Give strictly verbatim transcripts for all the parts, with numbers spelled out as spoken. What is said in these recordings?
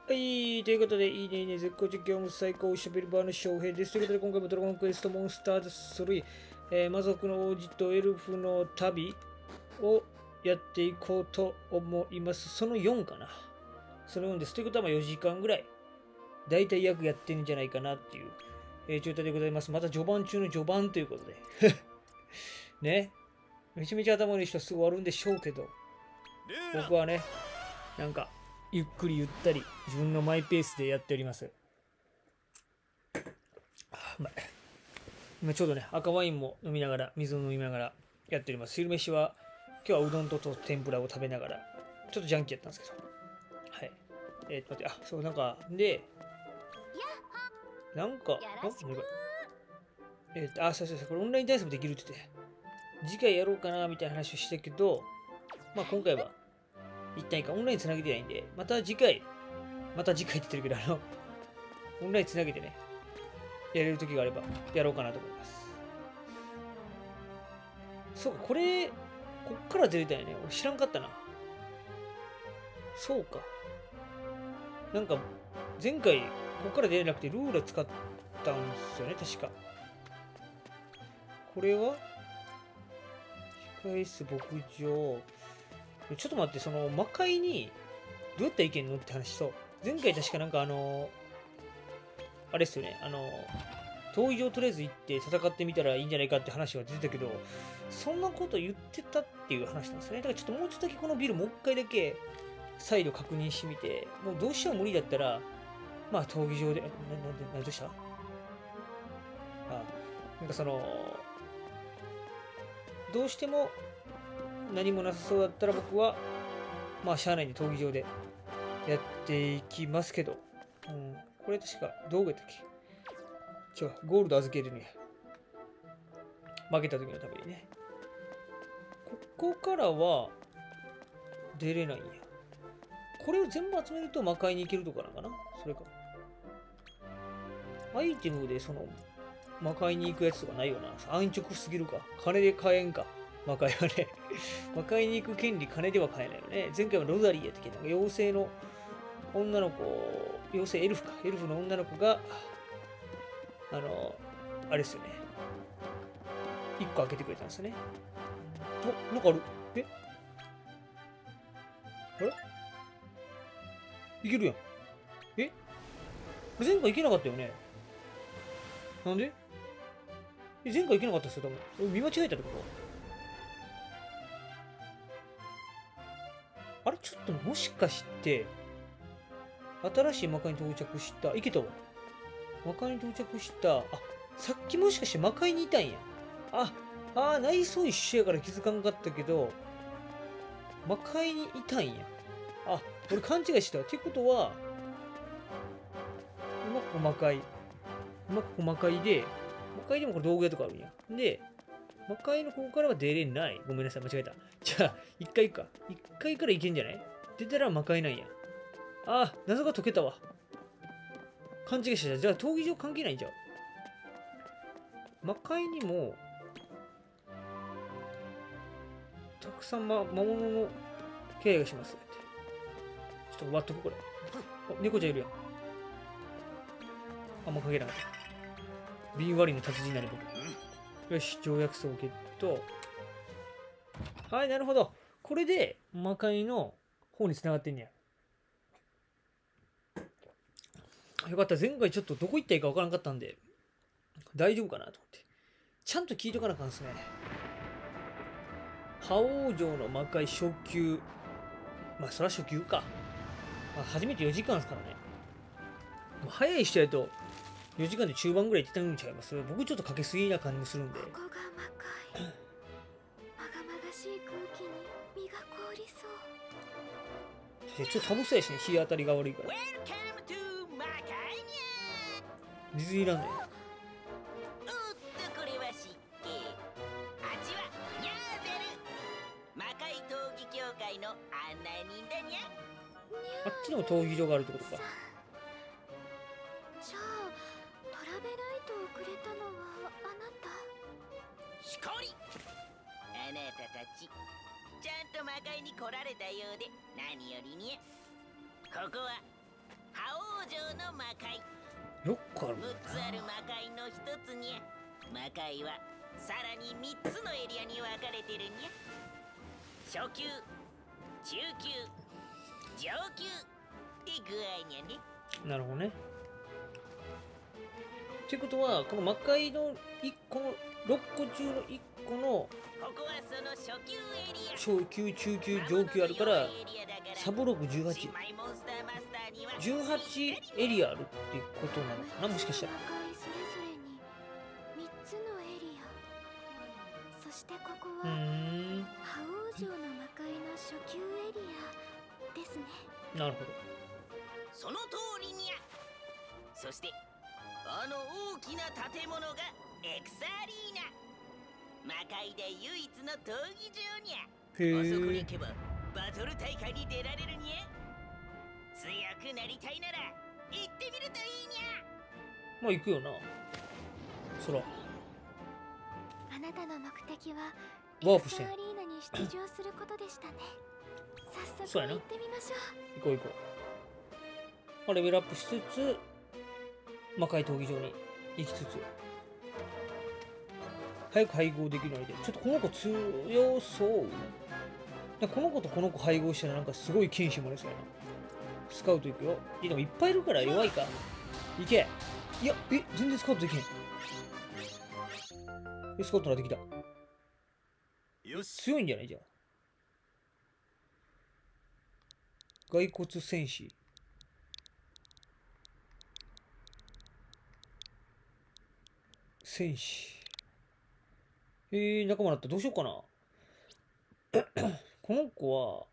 はい、ということで、いいね、いいね、絶好調、今日も最高、おしゃべりバーの翔平です。ということで、今回もドラゴンクエストモンスターズスリー、えー、魔族の王子とエルフの旅をやっていこうと思います。そのよんかな。そのよんです。ということは、まあよじかんぐらい、だいたい約やってるんじゃないかなっていう、えー、状態でございます。また序盤中の序盤ということで。ね。めちゃめちゃ頭のいい人はすぐ終わるんでしょうけど、僕はね、なんか、ゆっくりゆったり自分のマイペースでやっております。あうまい。今ちょうどね、赤ワインも飲みながら、水を飲みながらやっております。昼飯は、今日はうどんと天ぷらを食べながら、ちょっとジャンキーやったんですけど。はい。えー、っと待って、あ、そう、なんか、で、なんか、あ、何これ。えー、っと、あ、そうそうそう、これオンラインダイスもできるって言って、次回やろうかなみたいな話をしたけど、まあ今回は、一旦いいか、オンラインつなげてないんで、また次回、また次回って言ってるけど、あの、オンラインつなげてね、やれる時があれば、やろうかなと思います。そうか、これ、こっから出れたよね。俺知らんかったな。そうか。なんか、前回、こっから出れなくて、ルール使ったんですよね、確か。これは控室牧場。ちょっと待って、その、魔界に、どうやったらいけんのって話と、前回確かなんかあの、あれっすよね、あの、闘技場とりあえず行って戦ってみたらいいんじゃないかって話が出てたけど、そんなこと言ってたっていう話なんですよね。だからちょっともうちょっとだけこのビルもう一回だけ再度確認してみて、もうどうしても無理だったら、まあ闘技場で、な、なんで、なんでしたあ、なんかその、どうしても何もなさそうだったら僕は、まあ車内で闘技場でやっていきますけど、うん、これ確か道具やったっけ違う、ゴールド預けるね。負けた時のためにね。ここからは出れないんや。これを全部集めると魔界に行けるとかなんかなそれか。アイテムでその魔界に行くやつとかないよな。安直すぎるか。金で買えんか。魔界はね。魔界に行く権利金では買えないよね。前回はロザリーやったっけなんか妖精の女の子、妖精エルフか。エルフの女の子が、あの、あれですよね。いっこ開けてくれたんですね。お、なんかある。えあれいけるやん。え前回いけなかったよね。なんでえ前回いけなかったっすよ、多分。俺見間違えたってことあれちょっともしかして、新しい魔界に到着した、いけたわ。魔界に到着した、あ、さっきもしかして魔界にいたんや。あ、あー、内装一緒やから気づかんかったけど、魔界にいたんや。あ、俺勘違いした。ってことは、今ここ魔界。今ここ魔界で、魔界でもこれ道具屋とかあるんや。で、魔界のここからは出れない。ごめんなさい、間違えた。じゃあ、一回行くか。一回から行けんじゃない出たら魔界なんや。あ、謎が解けたわ。勘違いした。じゃあ、闘技場関係ないんじゃん。魔界にも、たくさん、ま、魔物の気配がします。ちょっと割っとく、これ。あ、猫ちゃんいるやん。あんまかけなかった。瓶割りの達人になる僕。よし、条約層ゲット。はい、なるほど。これで魔界の方に繋がってんねや。よかった。前回ちょっとどこ行ったらいいかわからんかったんで、大丈夫かなと思って。ちゃんと聞いとかなあかんですね。覇王城の魔界初級。まあ、そら初級か。まあ、初めてよじかんですからね。早い人やとよじかんで中盤ぐらい行ってたんちゃいます僕ちょっとかけすぎな感じもするんで。 ここが魔界。まがまがしい空気に身が凍りそう。 ちょっと寒そうやしね、日当たりが悪いから。ディズニーランドや。あっちにも闘技場があるってことか。 じゃあトラベライトをくれたのはあなた。 しこりあなたたちちゃんと魔界に来られたようで何よりにゃ。ここは城の魔界。 よくあるむっつある魔界のひとつにゃ。魔界はさらにみっつのエリアに分かれてるにゃ。初級、中級、上級って具合にゃね。 なるほどね。ってことは、この魔界のいっこのろっこ中のいっこのここはその初級エリア。 小級、中級、上級あるから、サブログじゅうはち。じゅうはちエリアあるっていうことなのかな、もしかしたら。 魔界それぞれにみっつのエリア。そしてここうーはん、 覇王城の魔界の初級エリアですね。 なるほど。 その通りにゃ。そしてあの大きな建物がエクサアリーナ。魔界で唯一の闘技場にゃ。あそこにへえ。 行けばバトル大会に出られるにゃ。強くなりたいなら行ってみるといいにゃ。 まあ行くよな。そら。 あなたの目的はワープしてんエクサアリーナに出場することでしたね。早そうやな速行ってみましょう。 行こう行こう。まあ、レベルアップしつつ、魔界闘技場に行きつつ、早く配合できるので、ちょっとこの子強そう。でこの子とこの子配合したらなんかすごい剣士もらえそうやな。スカウト行くよ。いやでもいっぱいいるから弱いか。いけ。いや、え、全然スカウトできへん。え、スカウトなってきた。 よし。 強いんじゃないじゃあ。骸骨戦士。戦士。えー、仲間だった。どうしようかな。この子は、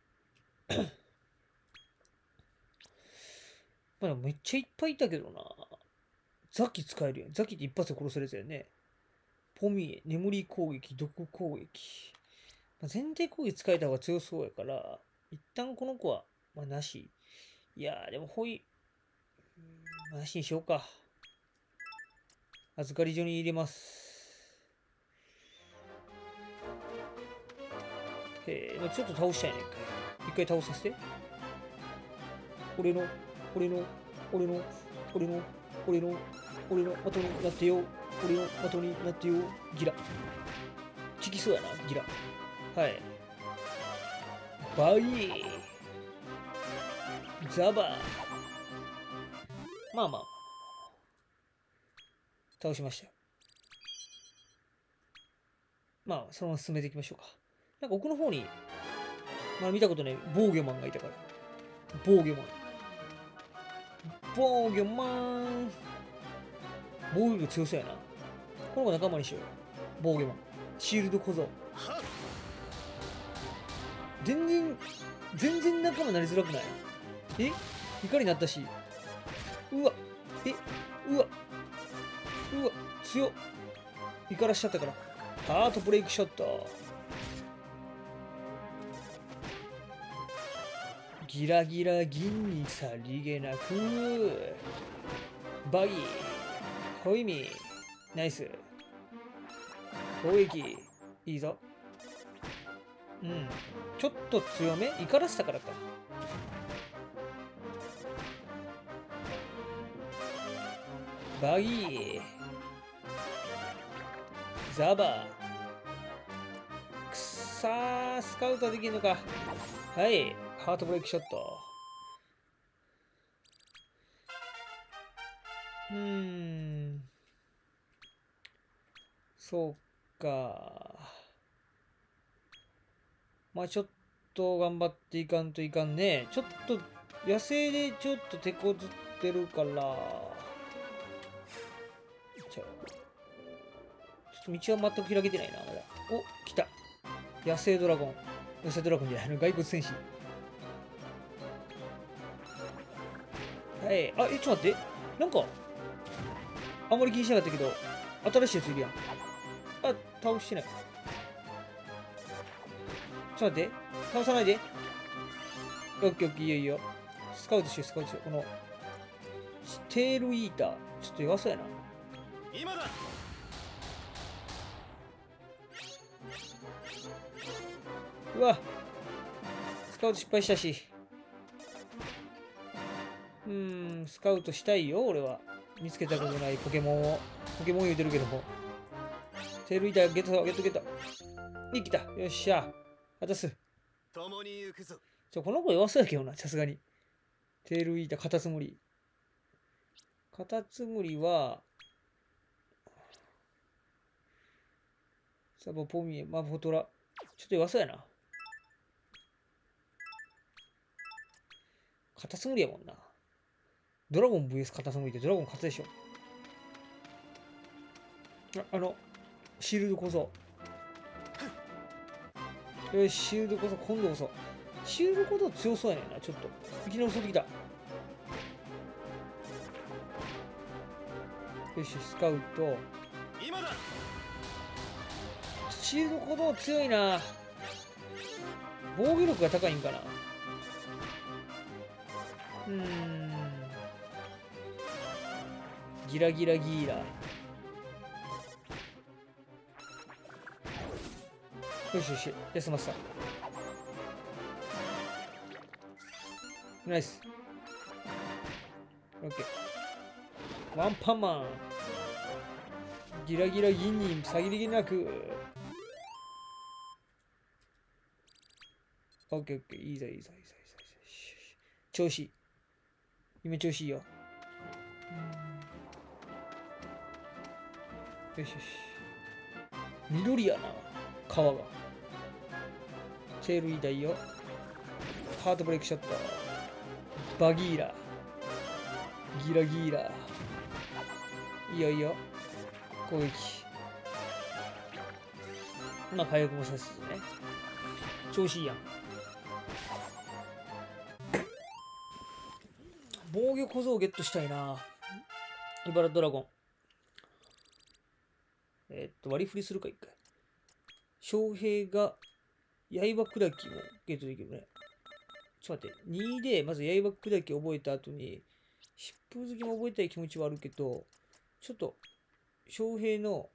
まあでもめっちゃいっぱいいたけどな。ザキ使えるやん。ザキって一発で殺せるやつやね。ポミエ、眠り攻撃、毒攻撃。まあ、全体攻撃使えた方が強そうやから、一旦この子は、まあ、なし。いやー、でもほい、うーんなしにしようか。預かり所に入れます。へえ、まあちょっと倒したいね、一回。一回倒させて。俺の、俺の、俺の、俺の、俺の、俺の的になってよ。俺の的になってよ。ギラ。効きそうやな、ギラ。はい。バイー。ザバー。まあまあ。倒しましたよ。まあ、そのまま進めていきましょうか。なんか奥の方に、まあ見たことない防御マンがいたから。防御マン。防御マン。防御力強そうやな。この子仲間にしようよ。防御マン。シールド小僧。全然、全然仲間になりづらくない？え？怒りになったし。うわ。え？うわ。うわ。強っ。怒らしちゃったから。ハートブレイクショット。ギラギラ銀にさりげなく。バギー。ホイミ。ナイス。攻撃。いいぞ。うん。ちょっと強め？怒らせたからか。バギー。ザバー。くっさー、スカウトはできるのか。はい。ハートブレイクショット。うーん。そうか。まあちょっと頑張っていかんといかんね。ちょっと野生でちょっと手こずってるから。じゃあちょっと道は全く開けてないな、まだ。お、来た。野生ドラゴン。野生ドラゴンじゃないの、骸骨戦士。はい。あ、え、ちょっと待って。なんか、あんまり気にしなかったけど、新しいやついるやん。あ、倒してない。ちょっと待って。倒さないで。オッケーオッケー、いいよいいよ。スカウトしよう、スカウトしよう。この、テールイーター。ちょっと弱そうやな。 今だ。 うわ。スカウト失敗したし。うーん、 スカウトしたいよ、俺は。見つけたことないポケモンを。ポケモン言うてるけども。テールイーターゲットゲットゲット。いきた。よっしゃ。あたす。 共に行くぞ。 ちょ、この子弱そうやけどな、さすがに。テールイーター、カタツムリ。カタツムリは、サボポミエ、マフォトラ。ちょっと弱そうやな。カタツムリやもんな。ドラゴン ブイエス カタツムリってドラゴン勝つでしょ。あ、あの、シールドこそ。よし、シールドこそ、今度こそ。シールドこそ強そうやねんな、ちょっと。いきなり襲ってきた。よし、スカウト。 今だ。 シールドこそ強いな。防御力が高いんかな。うーん。ギラギラギーラ。よしよし、休ませた。ナイス。オッケー。ワンパンマン。ギラギラ銀に詐欺なく。オッケーオッケー。いいぞいいぞいいぞいいぞいいぞ。調子いい。今調子いいよ。よしよし。緑やな、川が。テールイーダーいいよ。ハートブレイクショット。バギーラ。ギラギーラ。いいよいいよ。攻撃。まあ回復もさせてね。調子いいやん。防御小僧をゲットしたいな。イバラドラゴン。えー、っと、割り振りするか、一回。翔平が、刃砕きもゲットできるね。ちょっと待って、にで、まず刃砕き覚えた後に、疾風好きも覚えたい気持ちはあるけど、ちょっと、翔平の、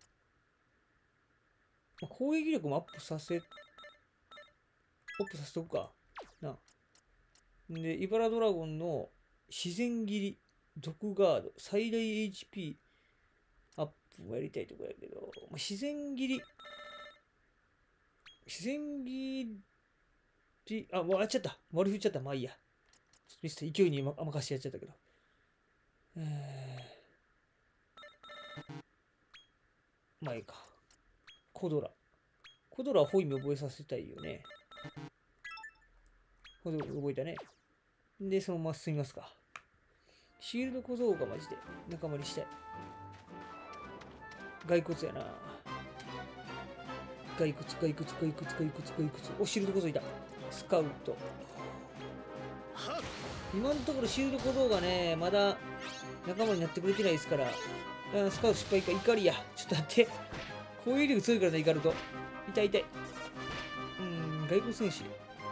まあ、攻撃力もアップさせ、アップさせとくか。な。で、イバラドラゴンの自然切り、毒ガード、最大 エイチピー アップもやりたいとこやけど、まあ、自然切り、自然切り、あ、もうやっちゃった。割り振っちゃった。まあいいや。ちょっとミスった。勢いに甘かしてやっちゃったけど。えー、まあいいか。コドラ。コドラはホイミ覚えさせたいよね。コドラ覚えたね。で、そのまま進みますか。シールド小僧がマジで仲間にしたい。骸骨やな。骸骨、骸骨、骸骨、骸骨、骸骨。お、シールド小僧いた。スカウト。今のところシールド小僧がね、まだ仲間になってくれてないですから。あ、スカウト失敗か。怒りや。ちょっと待って。攻撃力強いからね、怒ると。痛い痛い。うーん、骸骨戦士。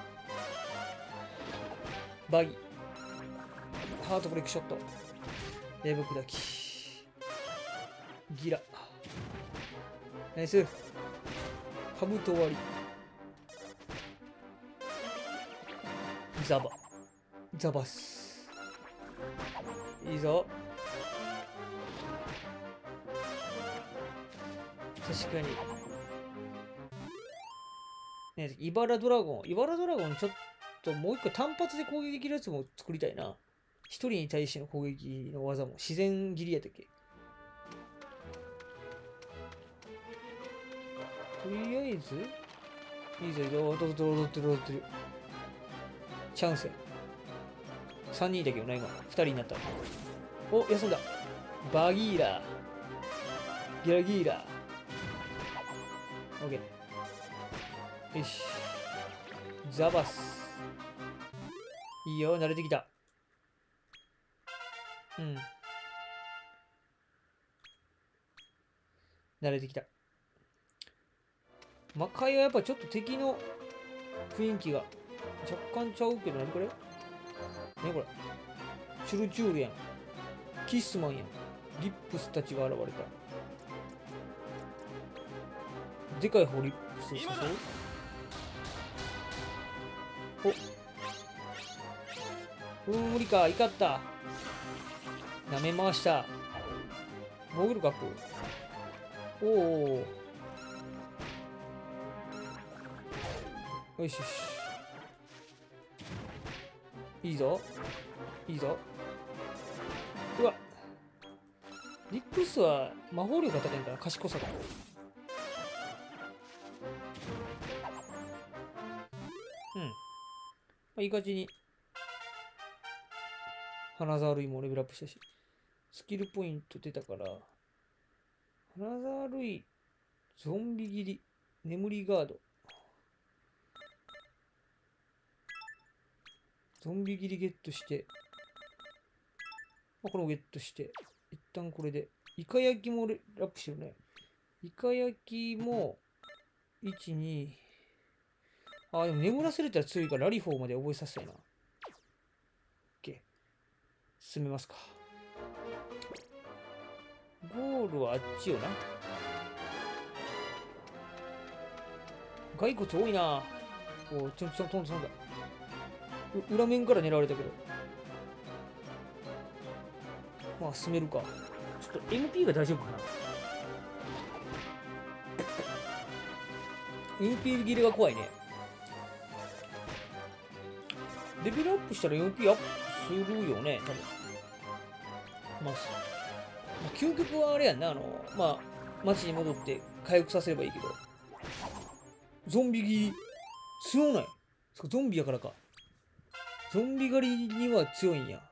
バギ。ハートブレイクショット。刃砕き。ギラ。ナイス。カブト割り。ザバ。ザバス。いいぞ。確かに。ね、イバラドラゴン。イバラドラゴンちょっともう一個単発で攻撃できるやつも作りたいな。一人に対しての攻撃の技も自然切りやったっけ。とりあえず、いいぞいいぞ、踊ってる踊ってる踊ってる。チャンスや。さんにんだけどな、今。ふたりになった。お、休んだ。バギーラ。ギラギーラ。オッケー。よし。ザバス。いいよ、慣れてきた。うん。慣れてきた。魔界はやっぱちょっと敵の雰囲気が若干ちゃうけど、何これ？何これ？チュルチュールやん。キスマンやん。リップスたちが現れた。でかい方リップスをさそう。お。うん、無理か。怒った。 舐め回した。防御力アップ。おお。よしよし。いいぞ。いいぞ。うわ。リップスは魔法力が高いんから賢さだ。うん。まあ、いい感じに。花沢類もレベルアップしたし。スキルポイント出たから。花沢類、ゾンビ切り、眠りガード。ゾンビ切りゲットして。まあ、これをゲットして。一旦これで。イカ焼きもレラップしてるね。イカ焼きも、いち、に。あ、でも眠らせれたら強いからラリフォーまで覚えさせたいな。OK。進めますか。ゴールはあっちよな。骸骨多いな。おちょんちょん飛んだ飛んだ。裏面から狙われたけど。まあ進めるか。ちょっと エムピー が大丈夫かな。エムピー 切れが怖いね。レベルアップしたら エムピー アップするよね、多分。まあ、究極はあれやんな、あの、まあ、街に戻って回復させればいいけど。ゾンビ切り、強ない。ゾンビやからか。ゾンビ狩りには強いんや。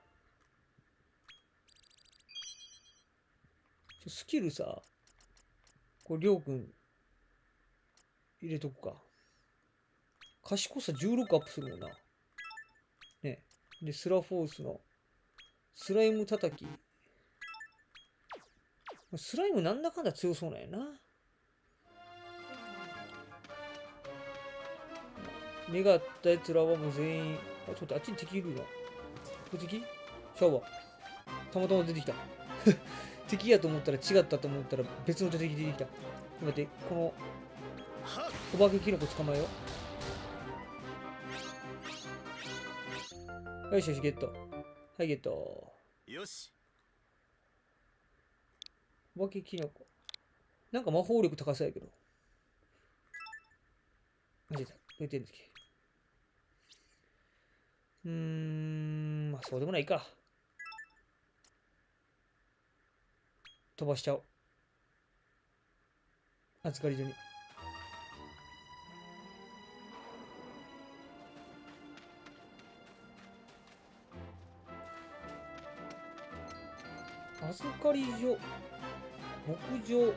スキルさ、これ、りょうくん、入れとくか。賢さじゅうろくアップするもんな。ね。で、スラフォースの、スライム叩き。スライムなんだかんだ強そうなんやな。目があったやつらはもう全員、あ、ちょっとあっちに敵いるな。これ敵ちゃうわ。たまたま出てきた。敵やと思ったら違ったと思ったら別の敵出てきた。待って、この、お化けキノコ捕まえよう。よしよし、ゲット。はい、ゲット。 よし。 お化けキノコ。なんか魔法力高そうやけど。間違えた。どうやってんだっけ。うーん、まあそうでもないか。飛ばしちゃおう。預かり所に。預かり所。牧場。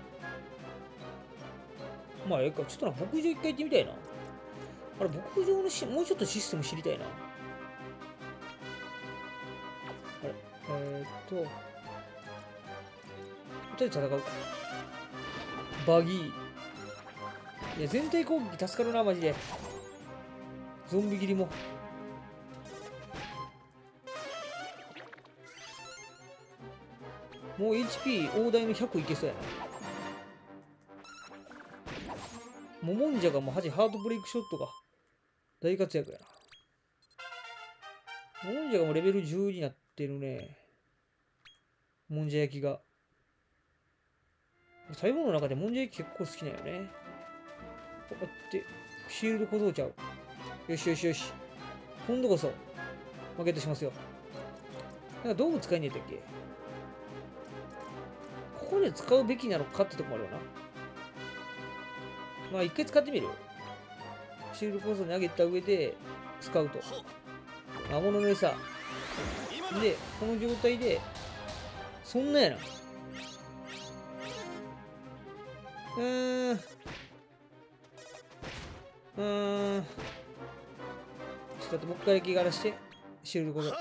まあ、ええか。ちょっとな、牧場一回行ってみたいな。あれ、牧場のし、もうちょっとシステム知りたいな。あれ、えー、っと。とりあえず戦うか。バギー。いや、全体攻撃助かるな、マジで。ゾンビ切りも。もう エイチピー 大台のひゃくいけそうやな。モモンジャがもうはじハートブレイクショットが大活躍やな。モモンジャがもうレベルじゅうになってるね。もんじゃ焼きが。食べ物の中でもんじゃ焼き結構好きなんよね。こうやって、シールド小僧ちゃう。よしよしよし。今度こそ、負けとしますよ。なんか道具使えねえんだっけ。ここで使うべきなのかってとこもあるよな。まあ一回使ってみるよ。シールド小僧に上げた上で、スカウト。魔物の餌。で、この状態で、そんなやな。うーん。うーん。ちょっと待って、もう一回だけやらして。シールド小僧。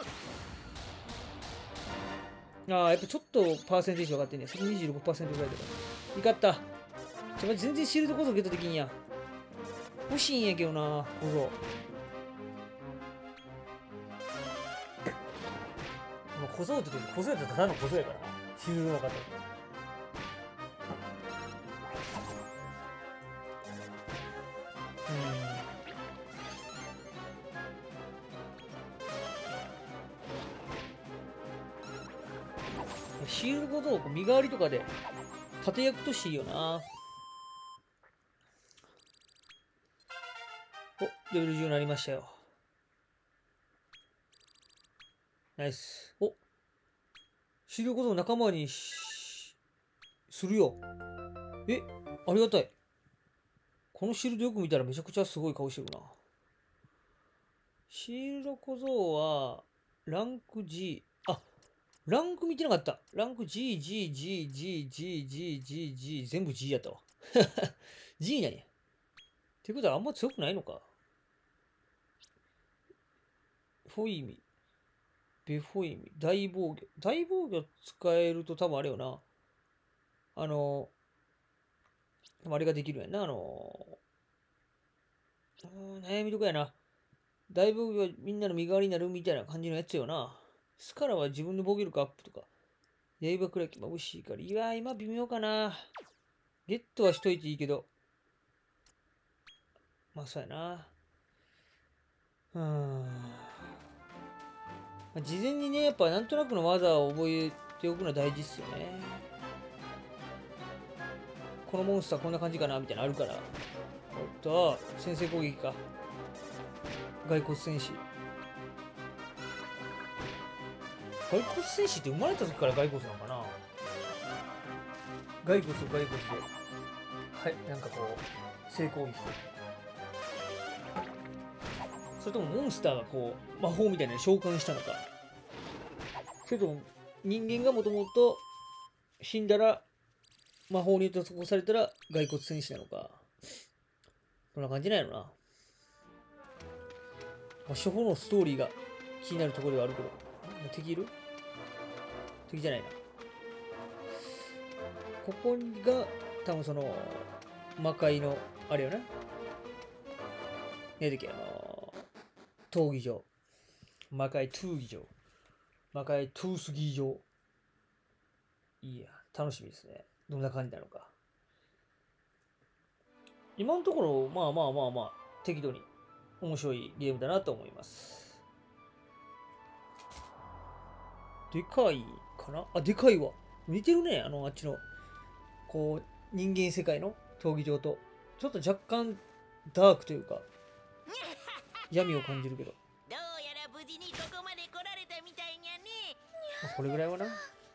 ああ、やっぱちょっとパーセンテージ分かってんね。それ にじゅうろくパーセント ぐらいだから。いかった。ちょ、全然シールド小僧ゲットできんや。欲しいんやけどな、小僧。小僧って言って小僧やったらただの小僧やからな。シールドなかったら。 シールド小僧、身代わりとかで盾役としていいよな。お、レベルじゅうになりましたよ。ナイス。お、シールド小僧仲間にしするよ。え、ありがたい。このシールドよく見たらめちゃくちゃすごい顔してるな。シールド小僧は、ランク G。あ、ランク見てなかった。ランク G、G、G、G、G、G、G、G、全部 G やったわ。G なんや。ってことはあんま強くないのか。フォイミ、ベフォイミ、大防御。大防御使えると多分あれよな。あの、あれができるやんな。あの、悩みとかやな。大防御はみんなの身代わりになるみたいな感じのやつよな。スカラは自分の防御力アップとか。刃くらい眩しいから。いやー、今微妙かな。ゲットはしといていいけど。まあ、そうやな。うーん。事前にね、やっぱなんとなくの技を覚えておくのは大事っすよね。このモンスターこんな感じかなみたいなのあるから。おっと、先制攻撃か。骸骨戦士。骸骨戦士って生まれた時から骸骨なのかな。骸骨を骸骨で、はい、なんかこう、成功して。それともモンスターがこう、魔法みたいなのに召喚したのか。けど、人間がもともと死んだら、魔法によって起こされたら骸骨戦士なのか。こんな感じなんやろな。まあ、初歩のストーリーが気になるところではあるけど。敵いる？敵じゃないな。ここが多分その魔界のあれよね。ねえ時あの闘技場。魔界闘技場。魔界トゥースギー場。いや、楽しみですね。どんな感じなのか。今のところ、まあまあまあまあ、適度に面白いゲームだなと思います。でかいかなあ、でかいわ。似てるね。あの、あっちの、こう、人間世界の闘技場と。ちょっと若干ダークというか、闇を感じるけど。 どうやら無事にここまで来られたみたいにゃね。 まあ、これぐらいはな。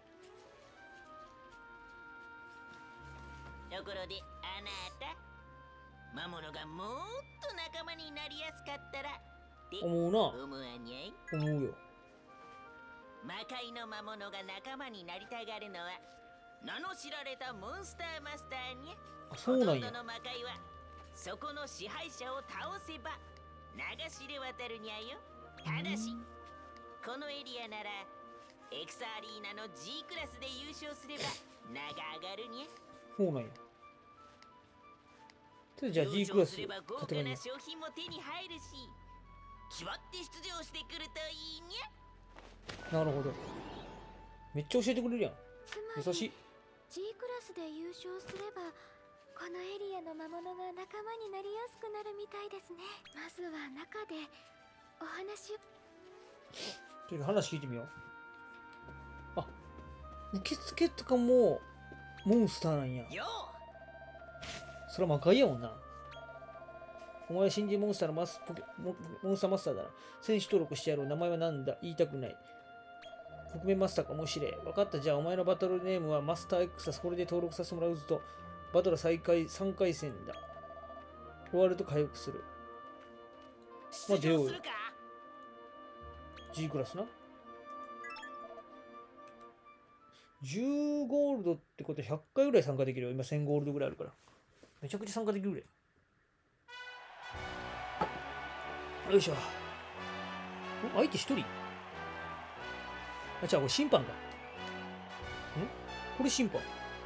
ところであなた、魔物がもっと仲間になりやすかったらって思うな。 思わにゃい？ 思うよ。 魔界の魔物が仲間になりたがるのは名の知られたモンスターマスターにゃ。 あ、そうなんや。 ほとんどの魔界はそこの支配者を倒せば流しで渡るにゃよ。ただしこのエリアならエクサアリーナの G クラスで優勝すれば名が上がるにゃ。 そうなんや。じゃあ G クラス優勝すれば豪勝てばいいんや。 華な商品も手に入るし、決まって出場してくるといいにゃ。 なるほど。めっちゃ教えてくれるやん。 つまり優しい。 G クラスで優勝すればこのエリアの魔物が仲間になりやすくなるみたいですね。まずは中でお話を。 ちょっと話聞いてみよう。あ、受付とかもモンスターなんや。 よそれは魔界やもんな。お前は新人モンスターのマスポケモモンスターマスターだな。選手登録してやろう。名前はなんだ？言いたくない。覆面マスターかもしれん。分かった。じゃあお前のバトルネームはマスター X だ。これで登録させてもらうと。バトル再開さんかい戦だ。終わると回復する。まあ出ようよ。 出場するか？ G クラスな。じゅうゴールドってことはひゃっかいぐらい参加できるよ。今せんゴールドぐらいあるから。めちゃくちゃ参加できるぐらい。よいしょ。お、相手一人。あ、じゃあこれ審判か。んこれ審判。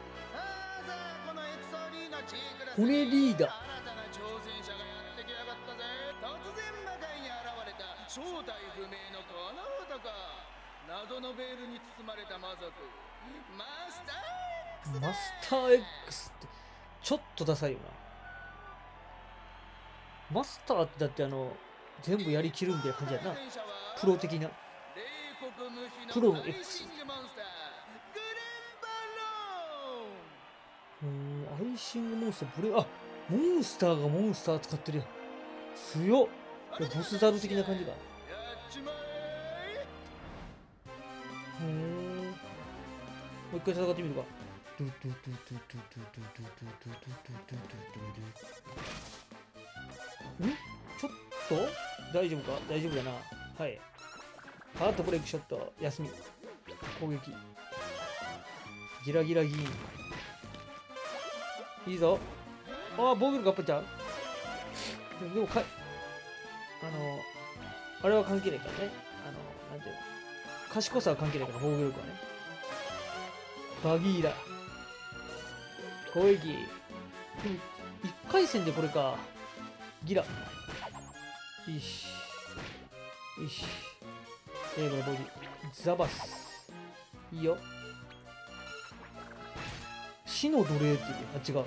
骨リーダー。 新たな挑戦者がやってきやがったぜ。突然魔界に現れた正体不明のこの男。謎のベールに包まれた魔族マスター X だ。 マスター X ってちょっとダサいよな。マスターってだってあの全部やりきるみたいな感じやな。プロ的な。プロの X。 モンスターグアイシングモンスター、ブレ、あ、モンスターがモンスター使ってるやん。強っ。これボスザル的な感じか。 やっちまえ。 ふーん。もう一回戦ってみるか。ドゥドゥドゥドゥドゥドゥドゥドゥドゥドゥドゥドゥドゥドゥ。ん？ちょっと大丈夫か？大丈夫だな。はい。ハートブレイクショット。休み。攻撃。ギラギラギーン。いいぞ。ああ、防御力アップちゃう？でもか、あの、あれは関係ないからね。あの、なんていうの。賢さは関係ないから、防御力はね。バギーラ。攻撃。でも、一回戦でこれか。ギラ。よし。よし。英語のボディ。ザバス。いいよ。死の奴隷っていう。あ、違う。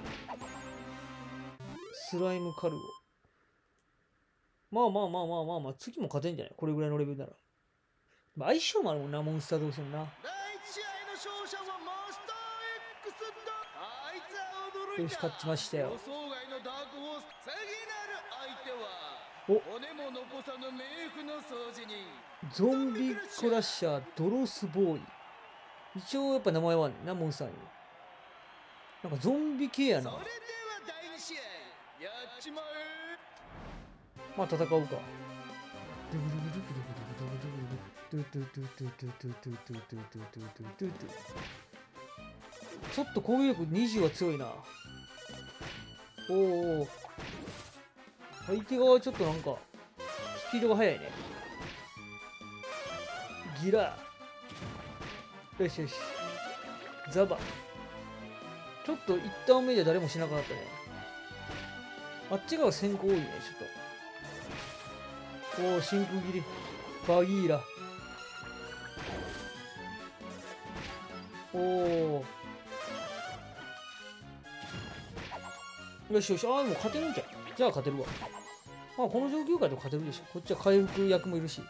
スライムカルゴ。まあまあまあまあまあまあ、次も勝てんじゃないこれぐらいのレベルなら。相性もあるもんな、モンスター同士のな。 第一試合の勝者はマスター X だ。あいつは驚いた。 よし、勝ちましたよ。 予想外のダークホース。次なる相手おは骨も残さぬ冥府の掃除人。 ゾンビクラッシャー、ドロスボーイ。一応やっぱ名前はあんねんな、モンスターに。なんかゾンビ系やな。 それでは第二試合。やっちまえ。 まあ戦うか。ちょっと攻撃力にじゅうは強いな。おお。相手側はちょっとなんかスピードが速いね。ギラー。よしよし。ザバ。ちょっと一旦目で誰もしなくなったね。あっち側先行多いね、ちょっと。おお、真空切り。バギーラ。おお。よしよし、ああ、もう勝てるんじゃん。じゃあ勝てるわ。まあ、この状況下で勝てるでしょ。こっちは回復役もいるし。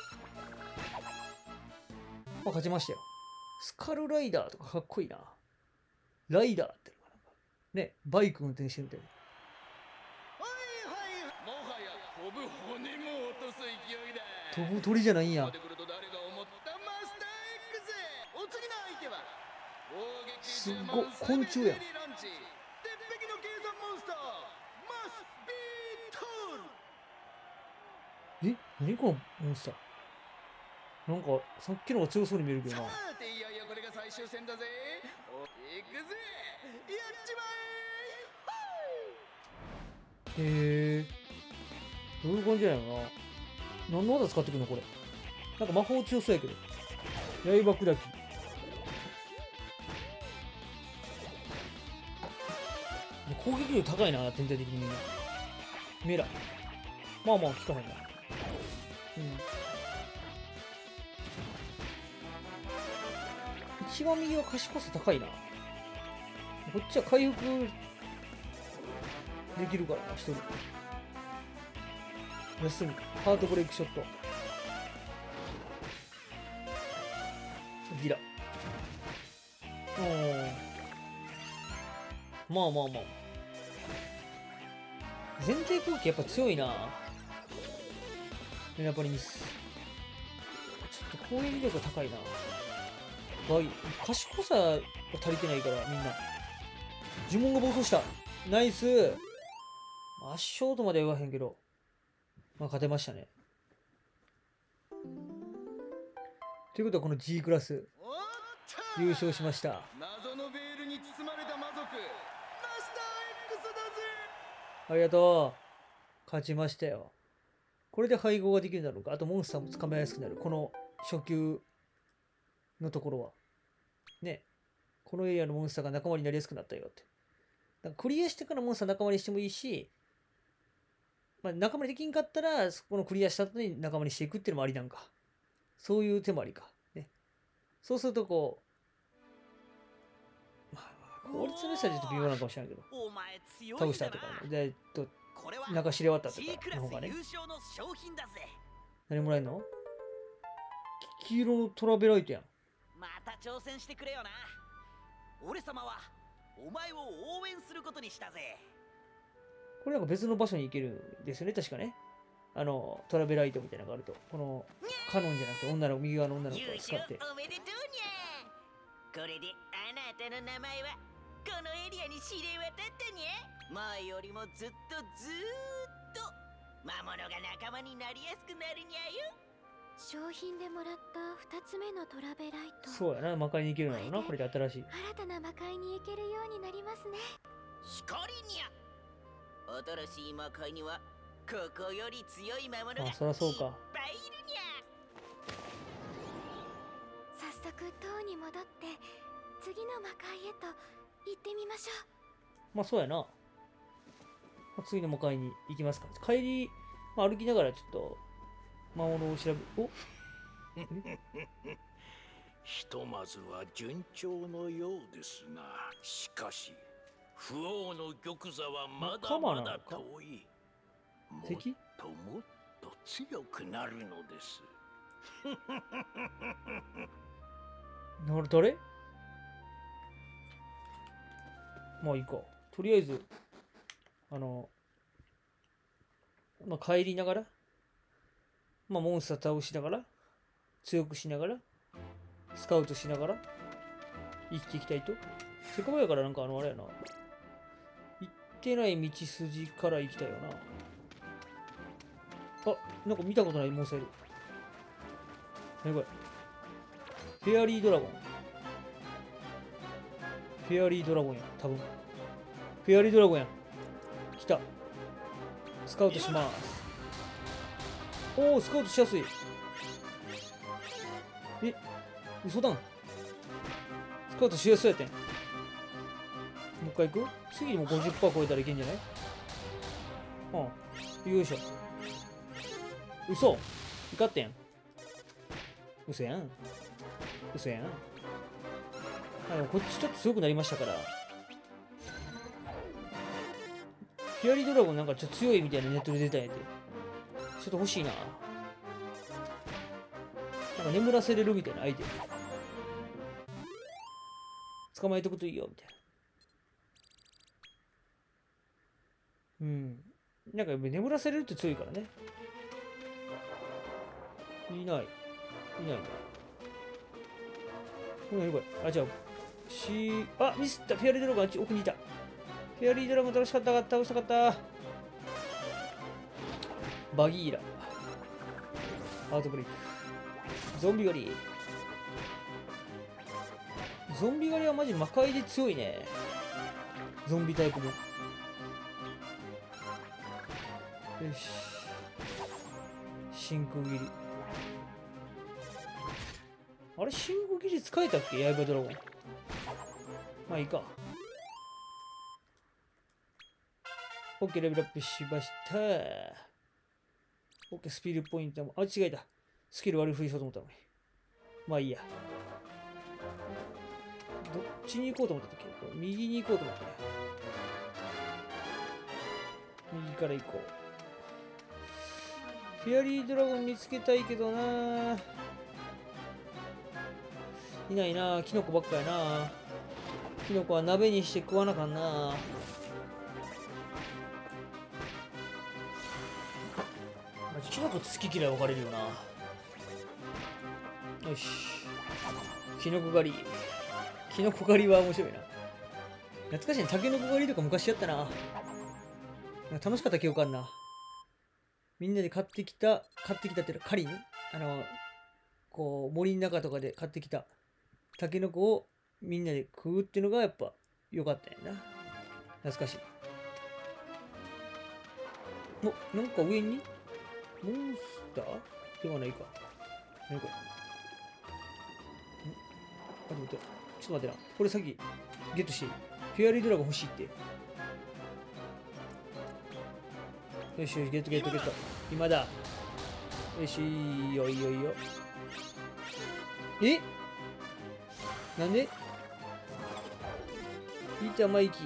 まあ、勝ちましたよ。スカルライダーとかかっこいいな。ライダーってのかな。ね、バイク運転してるみたいな。 はいはい。もはや飛ぶ骨も落とす勢いだ。 飛ぶ鳥じゃないんや。 ここまで来ると誰が思ったマスター X。お次の相手は攻撃すっごい昆虫やん。 鉄壁の計算モンスターマスビートル。 え、何このモンスター。なんかさっきのが強そうに見えるけどな。 さていよいよこれが最終戦だぜ。おいくぜ。やっちまえ。 へえ。どういう感じやろな。何の技使ってくるのこれ。なんか魔法強そうやけど。刃砕き。攻撃力高いな、全体的にみんな。メラ。まあまあ、効かへんな。うん。一番右は賢さ高いな。こっちは回復できるからな、一人。休み。ハートブレイクショット。ギラ。おー。まあまあまあ。前提攻撃やっぱ強いな。メナポリミス。ちょっと攻撃力が高いな。バイ、賢さが足りてないからみんな。呪文が暴走した。ナイス。圧勝とまでは言わへんけど。まあ勝てましたね。ということはこの G クラス優勝しました。 謎のベールに包まれた魔族マスター X だぜ。 ありがとう。勝ちましたよ。これで配合ができるだろうか。あとモンスターも捕まえやすくなる。この初級のところは。ね。このエリアのモンスターが仲間になりやすくなったよって。だからクリアしてからモンスター仲間にしてもいいし、まあ、仲間にできんかったら、そこのクリアした後に仲間にしていくっていうのもありなんか。そういう手もありか。ね。そうするとこう、まあ、効率の良さでちょっと微妙なのかもしれないけど。 お前強い倒んだな。 した後からね。で、えっと、 これは中知れ渡ったと G クラスかの方がね優。勝の商品だぜ。 何もらえんの？黄色のトラベライトやん。 また挑戦してくれよな。俺様はお前を応援することにしたぜ。 これなんか別の場所に行けるんですよね、確かね。あの、トラベライトみたいなのがあると。この、カノンじゃなくて女の子、右側の女の子優を使って。 勝おめでとうにゃ。これであなたの名前はこのエリアに知れ渡ったにゃ。前よりもずっとずーっと魔物が仲間になりやすくなるにゃよ。 商品でもらったふたつめのトラベライト。 そうやな、魔界に行けるんやろな、これで新しい。 新たな魔界に行けるようになりますね。 しかりにゃ。新しい魔界にはここより強い魔物がいっあ、そらそうか。 ぱいいるにゃ。 早速塔に戻って次の魔界へと行ってみましょまあそうやな。まあ次の魔界に行きますか。帰り、まあ、歩きながらちょっと魔物を調べ、おひとまずは順調のようですが、しかし不王の玉座はまだまだ遠い。もっ敵ともっと強くなるのです。 なる誰まあいいか。とりあえず、あの、まあ帰りながら、まあモンスター倒しながら、強くしながら、スカウトしながら、生きていきたいと。せっかくやからなんかあのあれやな。行ってない道筋から行きたいよな。あ、なんか見たことないモンスターいる。何これ。フェアリードラゴン。フェアリードラゴンや、多分。フェアリードラゴンや。来た。スカウトします。おお、スカウトしやすい。え、嘘だん。スカウトしやすいやってん。もう一回行く？次にも ごじゅっパーセント 超えたらいけんじゃない？うん。よいしょ。嘘。いかってん。嘘やん。嘘やん。あ、でもこっちちょっと強くなりましたから。フィアリードラゴンなんかちょっと強いみたいなネットで出たんやて。ちょっと欲しいな。なんか眠らせれるみたいなアイテム。捕まえとくといいよ、みたいな。うん。なんか眠らせれると強いからね。いない。いないな。これこれ。あ、じゃあ、し、あ、ミスった。フェアリードラゴンあっち奥にいた。フェアリードラゴン楽しかったか倒したかった。バギーラ。アウトブレイク。ゾンビ狩り。ゾンビ狩りはマジ魔界で強いね。ゾンビタイプも。よし。真空斬り。あれ、真空斬り使えたっけ刃ドラゴン。まあいいか。OK、レベルアップしました。OK、スピルポイントも。あ、違えた。スキル割り振りしようと思ったのに。まあいいや。どっちに行こうと思ったっけ？右に行こうと思ったね。右から行こう。フェアリードラゴン見つけたいけどな。いないな。キノコばっかやな。キノコは鍋にして食わなあかんな。マジキノコって好き嫌い分かれるよな。よし。キノコ狩り。キノコ狩りは面白いな。懐かしいね。タケノコ狩りとか昔やったな。楽しかった記憶あるな。みんなで買ってきた、買ってきたっていうか、狩りね。あの、こう、森の中とかで買ってきたタケノコをみんなで食うっていうのがやっぱ良かったんやな。懐かしい。お、なんか上にモンスターではないか。何これ。ん待って待って。ちょっと待ってな。これさっきゲットしていい？フェアリードラゴン欲しいって。よしよし、ゲットゲットゲット。今だ。よし、いいよいいよいいよ。え？なんで？板マイキ。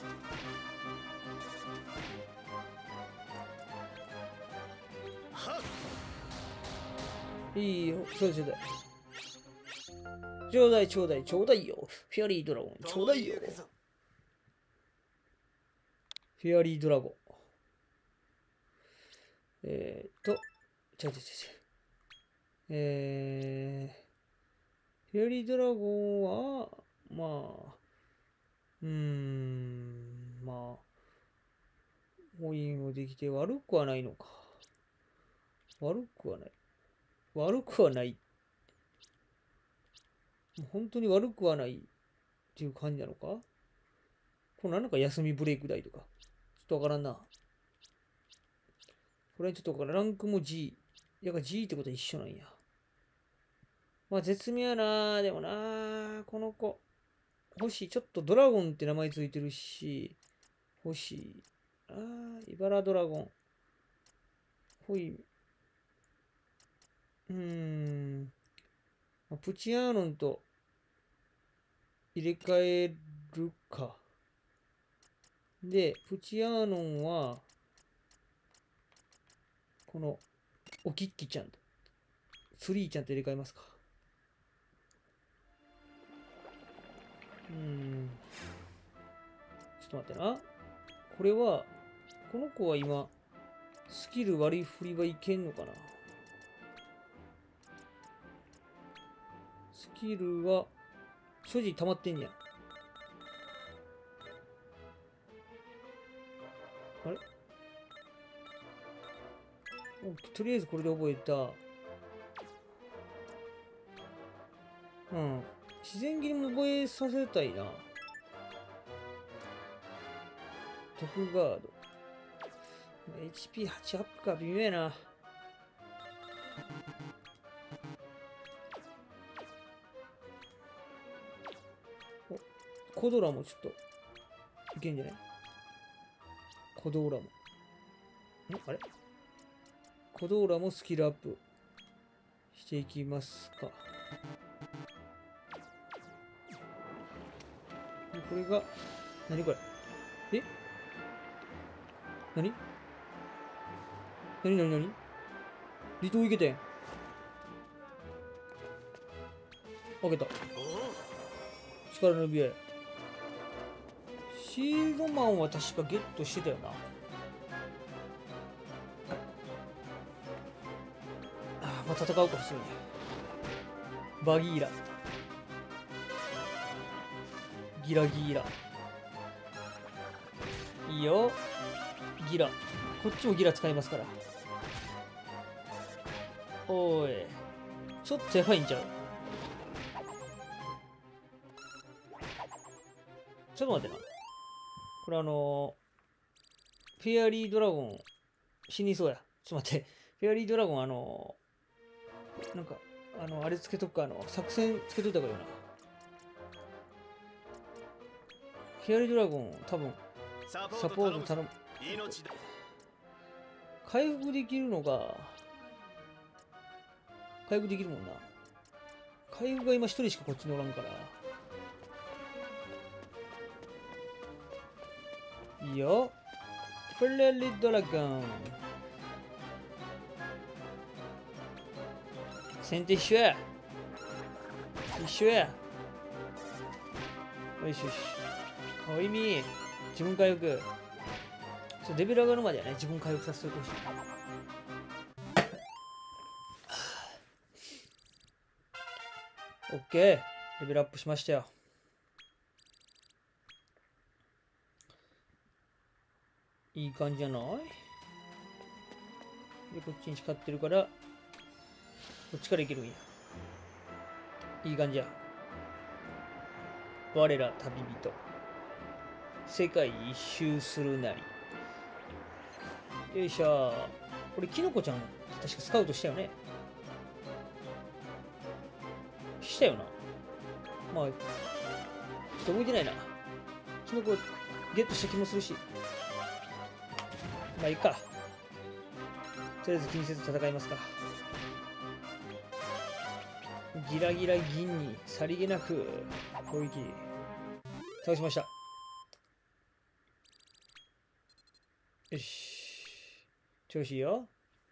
いいよ、そうですよ。ちょうだいちょうだいちょうだいよ。フェアリードラゴンちょうだいよ。 フェアリードラゴン。えーっと、ちゃうちゃうちゃうちゃう。えー、フェアリードラゴンは、まあ、うーん、まあ、コインもできて悪くはないのか。悪くはない。悪くはない。本当に悪くはないっていう感じなのか。これなんか休みブレイク台とか。ちょっとわからんな。これはちょっとわからん。ランクも G。やが G ってことは一緒なんや。まあ絶妙やな。でもな。この子。欲しい。ちょっとドラゴンって名前ついてるし。欲しい。ああ、イバラドラゴン。ほい。うーん。プチアーノンと入れ替えるか。で、プチアーノンは、この、おきっきちゃんと、スリーちゃんと入れ替えますか。うーん。ちょっと待ってな。これは、この子は今、スキル割り振りはいけんのかな。スキルは、所持溜まってんやん。あれとりあえずこれで覚えた。うん。自然切りも覚えさせたいな。特ガード。エイチピーはち アップか微妙やな。お、コドラもちょっと、いけんじゃない？コドーラも。んあれコドーラもスキルアップしていきますか。でこれが、何これえ何何何何離島行けてん。開けた。力の指輪。シールドマンは確かゲットしてたよな。ああ、まあ、戦うか、普通に。バギーラ。ギラギーラ。いいよ。ギラ。こっちもギラ使いますから。おい。ちょっとやばいんちゃう？ちょっと待ってな。これあのー、フェアリードラゴン死にそうや。ちょっと待って。フェアリードラゴンあのー、なんか、あの、あれつけとくか、あの、作戦つけといた方がいいな。フェアリードラゴン多分、サポート頼む。回復できるのが、回復できるもんな。回復が今一人しかこっちにおらんから。いいよ。フェアリードラゴン。先手一緒や。一緒や。よしよし。おいみ。自分回復。ちょレベル上がるまではね、自分回復させてほしい。オッケー。レベルアップしましたよ。いい感じじゃない？で、こっちに光ってるから、こっちからいけるんや。いい感じや。我ら旅人。世界一周するなり。よいしょ。これ、キノコちゃん、確かスカウトしたよね。したよな。まあ、ちょっと覚えてないな。キノコゲットした気もするし。まあいいか。とりあえず気にせず戦いますか。ギラギラ銀にさりげなく攻撃。倒しました。よし。調子いいよ。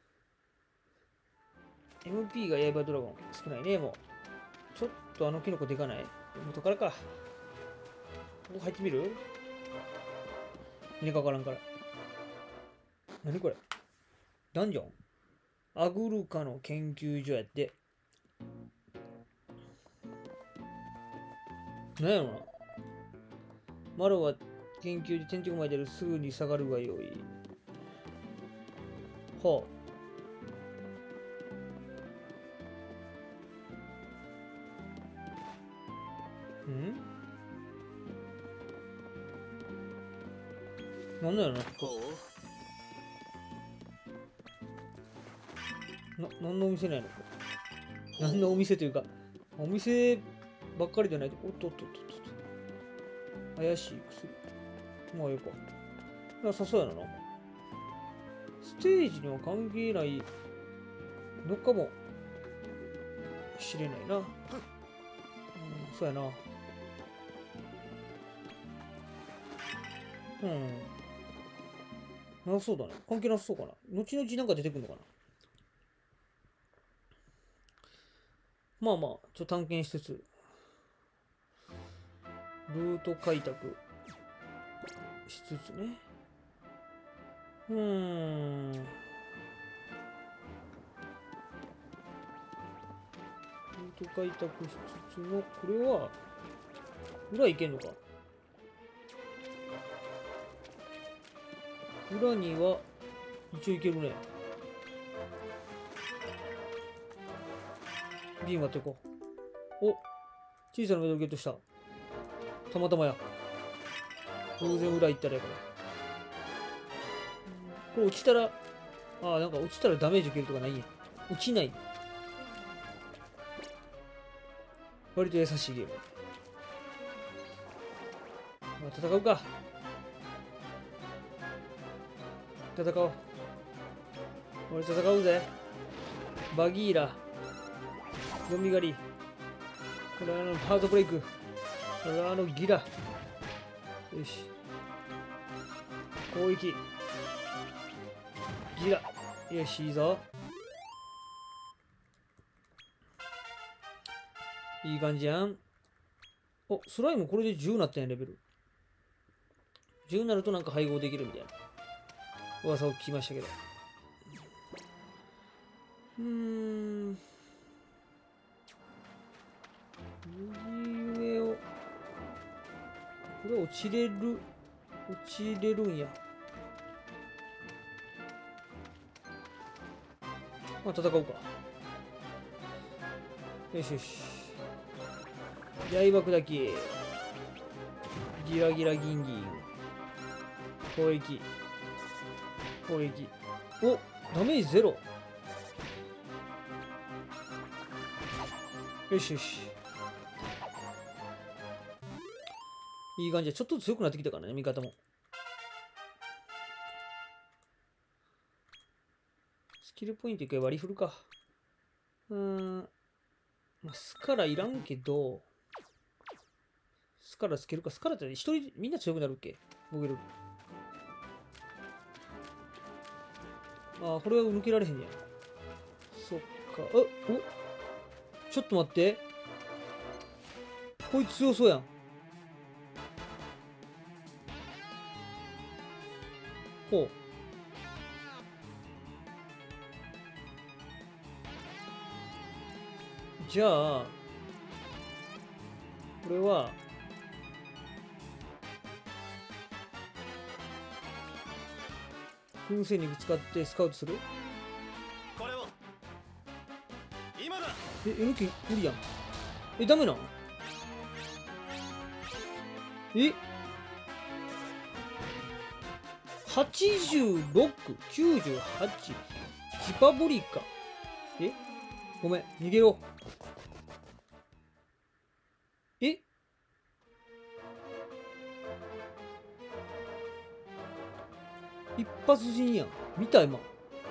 エムピー が刃ドラゴン少ないね、もう。ちょっとあのキノコでかない？元からか。ここ入ってみる？ 何かわからんから。何これ、ダンジョン、アグルカの研究所やって。何やろな。マロは研究で天敵前出る、すぐに下がるがよい。はあ。んなんだよな、ここ。な、何のお店ないの？何のお店というか、お店ばっかりじゃないと。おっとっとっとっと。怪しい薬。まあよか。なさそうやな。ステージには関係ないのかもしれないな。うん、そうやな。うん。なさそうだね。関係なさそうかな。後々なんか出てくるのかな。まあまあ、ちょっと探検しつつ、ルート開拓しつつね。うーん。ルート開拓しつつの、これは、裏行けんのか。裏には、一応行けるね。ビン割っていこう。お、小さなメダルゲットした。たまたまや。偶然裏行ったらやから。これ落ちたら、ああ、なんか落ちたらダメージ受けるとかないんや。落ちない。割と優しいゲーム。まあ、戦うか。戦おう。俺戦うぜ。バギーラ。ゾンビ狩り。これはあのハートブレイク。これはあのギラ。よし。攻撃。ギラ。よし、いいぞ。いい感じやん。お、スライムこれでじゅうなったんや、レベル。じゅうになるとなんか配合できるみたいな噂を聞きましたけど。うーん。右上を。これ落ちれる。落ちれるんや。まあ、戦おうか。よしよし。刃砕き。ギラギラギンギン。攻撃。攻撃。お、ダメージゼロ。よしよし。いい感じで、ちょっと強くなってきたからね、味方も。スキルポイント一回割り振るか。うーん。まあ、スカラいらんけど、スカラつけるか。スカラって一人みんな強くなるっけ？ボゲル。ああ、これは抜けられへんやん。そっか。あ、お、ちょっと待って。こいつ強そうやん。ほう。じゃあ、これは、噴水にぶつかってスカウトする？ これを今だ。 え、抜き無理やん。え、ダメなん？え？ はちじゅうろく、きゅうじゅうはち、ジパブリカ。え？ごめん、逃げよう。え？一発死んやん。見た今。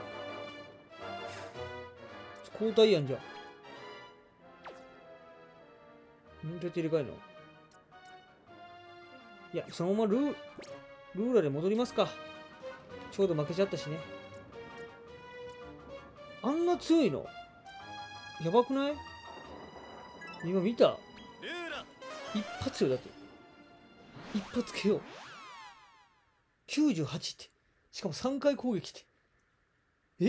交代やんじゃん。ん？出て入れ替えるの？いや、そのままルー、ルーラで戻りますか。ちょうど負けちゃったしね。あんな強いの？やばくない？今見た？一発よ、だって。一発 ケーオー。 きゅうじゅうはちって。しかもさんかい攻撃って。え ?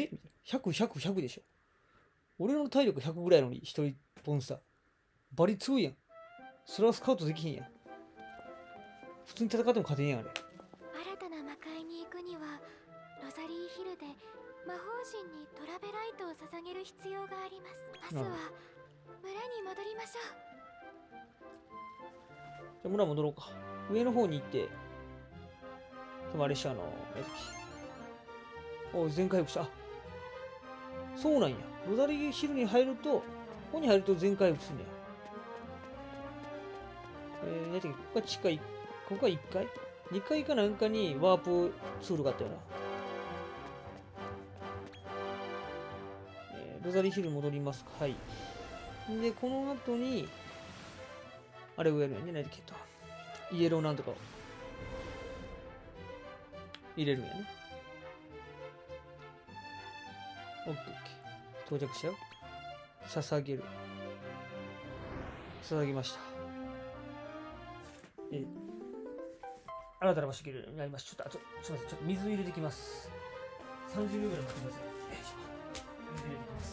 ひゃく、ひゃく、ひゃくでしょ。俺の体力ひゃくぐらいのに一人モンスター。バリ強いやん。それはスカウトできへんやん。普通に戦っても勝てんやん、あれ。 新たな魔界に行くにはロザリーヒルで魔法陣にトラベライトを捧げる必要があります。まずは村に戻りましょう。 じゃあ村戻ろうか。上の方に行って、多分あれしあの、何だっけ。お、全回復した。あ、そうなんや。ロザリーヒルに入ると、ここに入ると全回復するんや。えー、何だっけ、ここが地下い、ここがいっかい ?に 階かなんかにワープツールがあったよな。えー、ロザリーヒル戻りますか。はい。で、この後に、あれをやるよね。何だっけと。イエローなんとかを入れるんやね。オッケーオッケー。到着したよ。捧げる。捧げました。えー、新たな場所になります。ちょっと、あと、すみません。ちょっと水入れてきます。さんじゅうびょうぐらい待ってください。よいしょ。水入れてきます。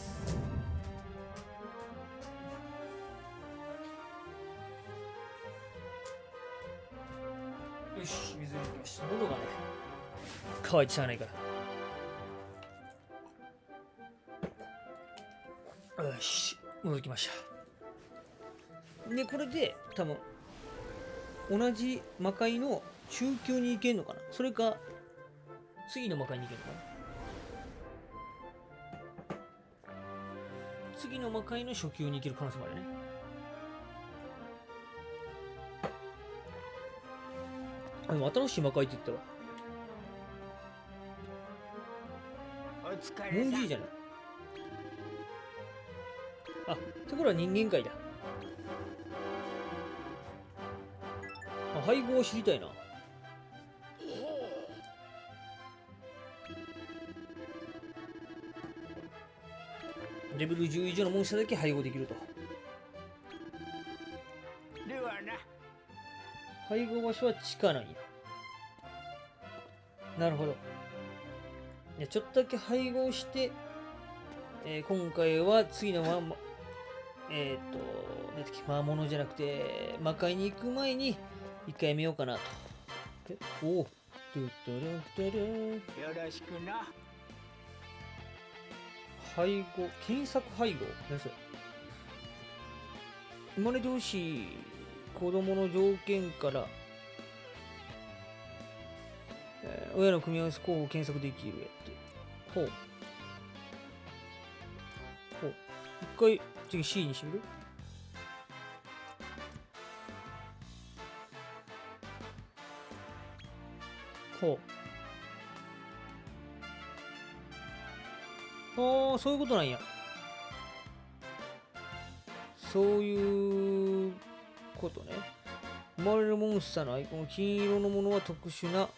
よし、水入れてきました。喉がね、乾いてしゃあないから。よし、戻ってきました。で、これで、多分、同じ魔界の中級に行けんのかな。それか、次の魔界に行けんのかな。次の魔界の初級に行ける可能性もあるね。あ、でも新しい魔界って言ったわ。モンジーじゃない。あ、ってことは人間界だ。あ、配合を知りたいな。レベルじゅう以上のモンスターだけ配合できると。 ではな。 配合場所は地下なんや。なるほど。いや、ちょっとだけ配合して、えー、今回は次のまま、えっ、ー、と、なんだっけ、魔物じゃなくて、魔界に行く前に、一回やめようかなと。え、おお。ドゥドゥドゥドゥ。 よろしくな。 配合、検索配合。何それ。生まれてほしい子供の条件から、えー、親の組み合わせ候補を検索できるやって。ほう。ほう。一回、次 C にしてみる？ほう。ああ、そういうことなんや。そういうことね。生まれるモンスターのアイコン、金色のものは特殊な、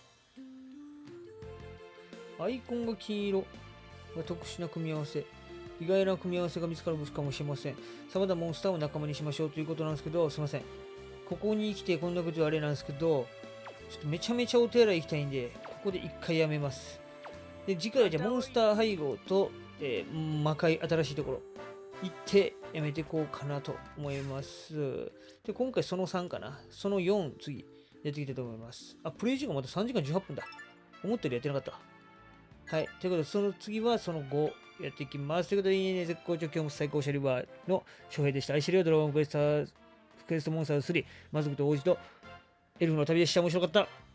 アイコンが金色が特殊な組み合わせ。意外な組み合わせが見つかるかもしれません。さまざまなモンスターを仲間にしましょうということなんですけど、すいません。ここに来てこんなことはあれなんですけど、ちょっとめちゃめちゃお手洗い行きたいんで、ここで一回やめます。で、次回はじゃあモンスター配合と、えー、魔界新しいところ行ってやめていこうかなと思います。で、今回そのさんかな。そのよん次やっていきたいと思います。あ、プレイ時間またさんじかんじゅうはっぷんだ。思ったよりやってなかった。はい。ということで、その次はそのごやっていきます。ということで、いいね、絶好調、今日も最高シャリバーの翔平でした。愛してるよ、ドラゴンクエスト、クエストモンスタースリー、マズクと王子とエルフの旅でした。面白かった。